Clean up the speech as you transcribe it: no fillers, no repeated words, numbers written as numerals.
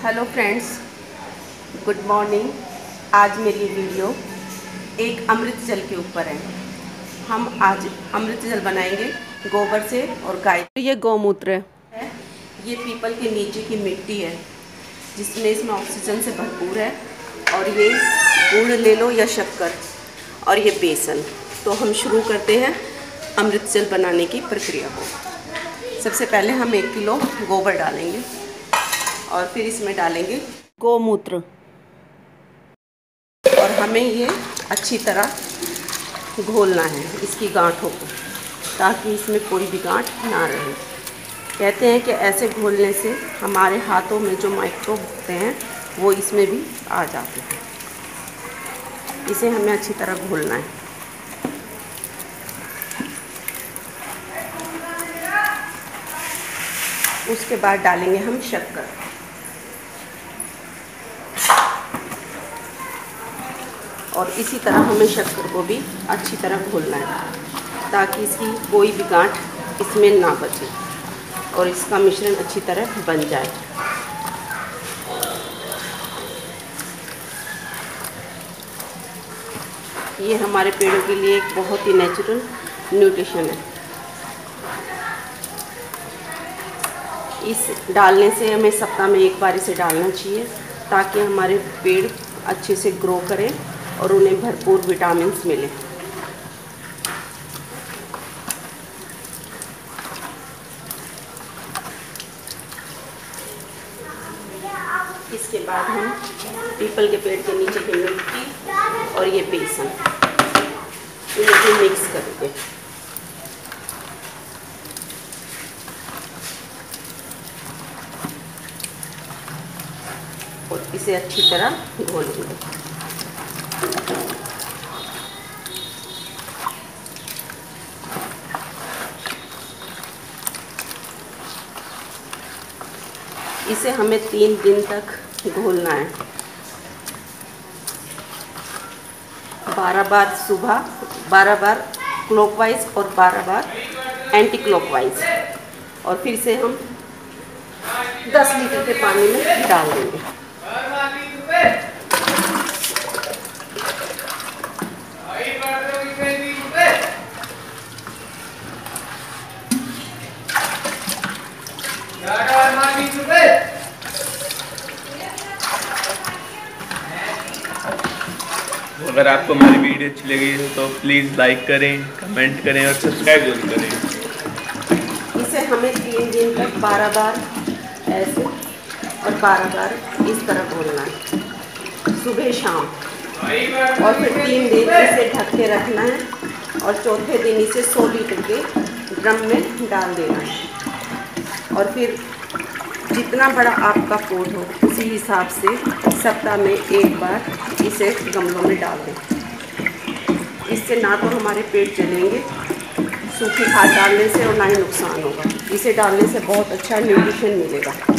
Hello friends, good morning. आज मेरी video एक अमृत जल के ऊपर है। हम आज अमृत जल बनाएंगे गोबर से और गाय। ये गौमूत्र है, ये पीपल के नीचे की मिट्टी है जिसमें इसमें ऑक्सीजन से भरपूर है। और ये गुड़ ले लो या शक्कर, और ये बेसन। तो हम शुरू करते हैं अमृत जल बनाने की प्रक्रिया को। सबसे पहले हम 1 किलो गोबर डालेंगे और फिर इसमें डालेंगे गौमूत्र, और हमें ये अच्छी तरह घोलना है इसकी गांठों को, ताकि इसमें कोई भी गांठ ना रहे। कहते हैं कि ऐसे घोलने से हमारे हाथों में जो माइक्रोब होते हैं वो इसमें भी आ जाते हैं। इसे हमें अच्छी तरह घोलना है। उसके बाद डालेंगे हम शक्कर, और इसी तरह हमें शक्कर को भी अच्छी तरह घोलना है ताकि इसकी कोई भी गांठ इसमें ना बचे और इसका मिश्रण अच्छी तरह बन जाए। ये हमारे पेड़ों के लिए एक बहुत ही नेचुरल न्यूट्रिशन है। इस डालने से हमें सप्ताह में 1 बार इसे डालना चाहिए ताकि हमारे पेड़ अच्छे से ग्रो करें और उन्हें भरपूर विटामिन्स मिले। इसके बाद हम पीपल के पेड़ के नीचे की मिट्टी और ये बेसन, इन्हें भी मिक्स करेंगे। और इसे अच्छी तरह घोलेंगे। इसे हमें 3 दिन तक घोलना है। 12 बार सुबह, 12 बार क्लॉकवाइज और 12 बार एंटी क्लॉकवाइज, और फिर से हम 10 लीटर के पानी में डाल देंगे। अगर आपको हमारी वीडियो अच्छी लगी तो प्लीज़ लाइक करें, कमेंट करें और सब्सक्राइब जरूर करें। इसे हमें 3 दिन तक 12 बार ऐसे और 12 बार इस तरह घोलना है, सुबह शाम। और फिर 3 दिन इसे ढक के रखना है, और चौथे दिन इसे 100 लीटर के ड्रम में डाल देना है। और फिर जितना बड़ा आपका पॉट हो उसी हिसाब से सप्ताह में 1 बार इसे गमलों में डाल दें। इससे ना तो हमारे पेड़ जलेंगे सूखी खाद डालने से, और ना ही नुकसान होगा। इसे डालने से बहुत अच्छा न्यूट्रिशन मिलेगा।